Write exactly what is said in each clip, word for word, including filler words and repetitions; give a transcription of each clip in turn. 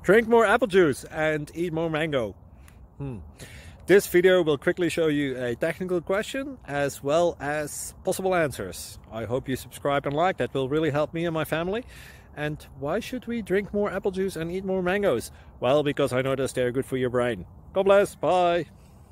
Drink more apple juice and eat more mango. Hmm. This video will quickly show you a technical question as well as possible answers. I hope you subscribe and like, that will really help me and my family. And why should we drink more apple juice and eat more mangoes? Well, because I noticed they're good for your brain. God bless, bye!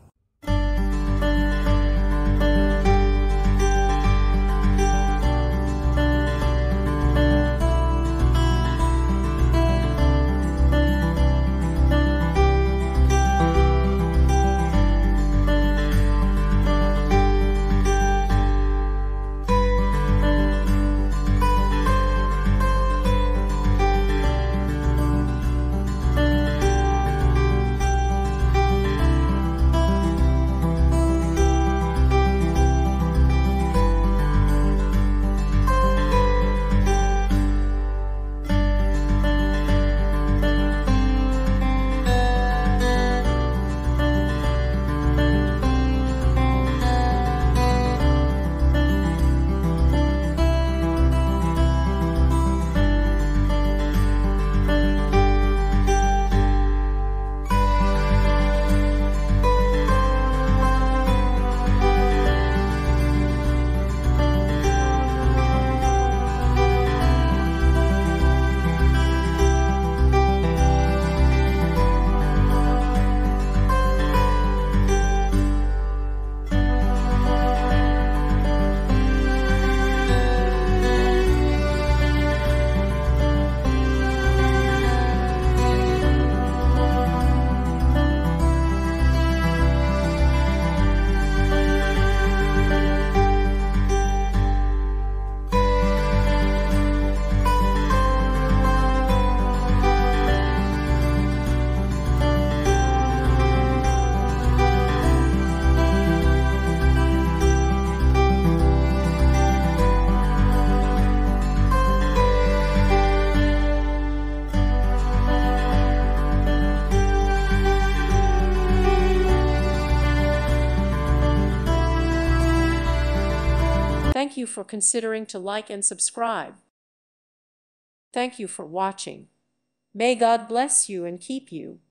Thank you for considering to like and subscribe. Thank you for watching. May God bless you and keep you.